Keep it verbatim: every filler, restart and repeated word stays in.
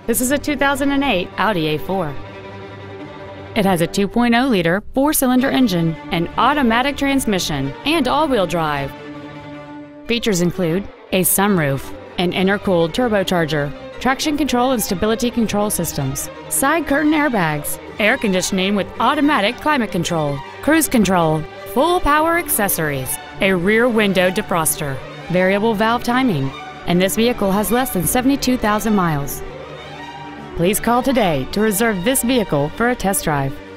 This is a two thousand eight Audi A four. It has a two point oh liter four-cylinder engine, an automatic transmission, and all-wheel drive. Features include a sunroof, an intercooled turbocharger, traction control and stability control systems, side curtain airbags, air conditioning with automatic climate control, cruise control, full power accessories, a rear window defroster, variable valve timing, and this vehicle has less than seventy-two thousand miles. Please call today to reserve this vehicle for a test drive.